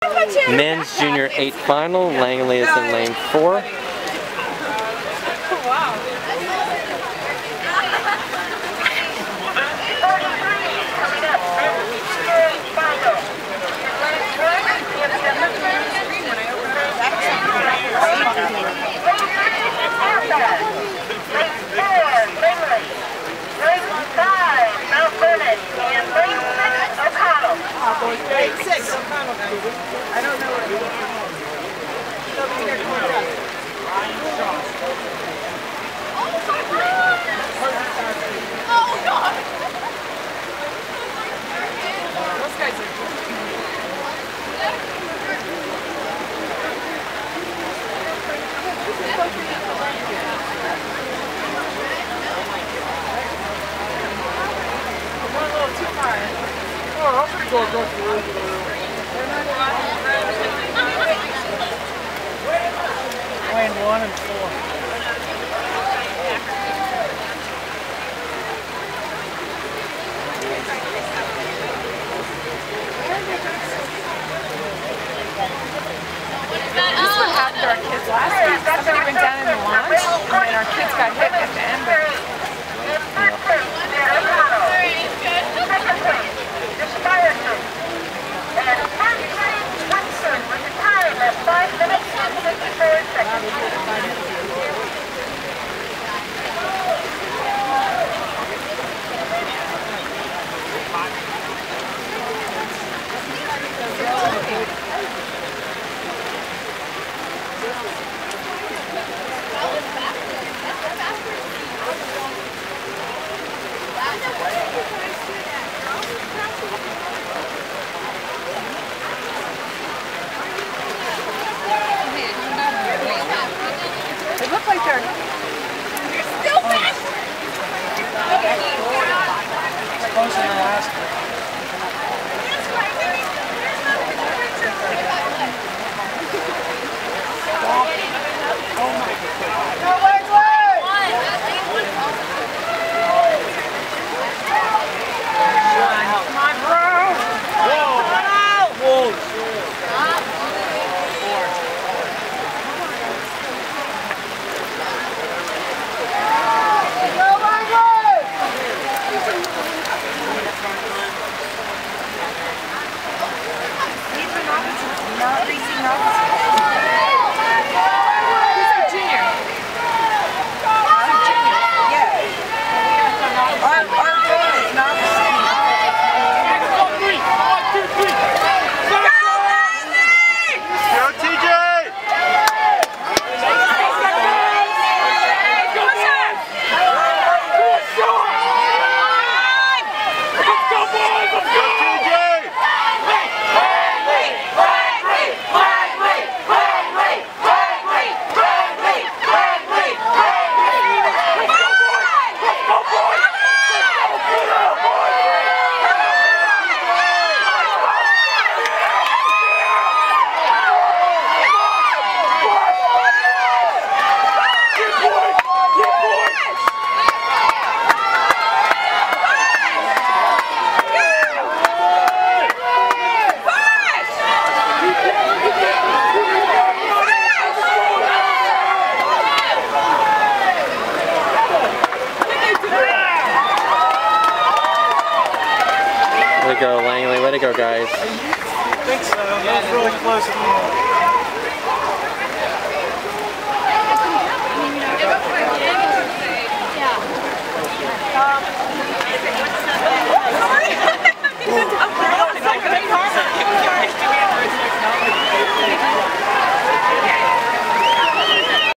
Men's Junior 8 final. Langley is in lane 4. I don't know where it is. Oh, God! Those guys are a little too far. Oh, I'm gonna go across the road. Lane 1 and 4. This is what happened to our kids last week. Somebody went down in the launch, and our kids got hit at the end. They look like they're still fast. Closer than last week. Oh my God. No, wait. Come on, bro. Whoa. Whoa, shit. Not racing officers. Who's our junior? Our junior, yeah. Our goal is not the same. 1, 2, 3. Go, TJ! Way to go, Langley. Way to go, guys. I think so. That was really close at the end.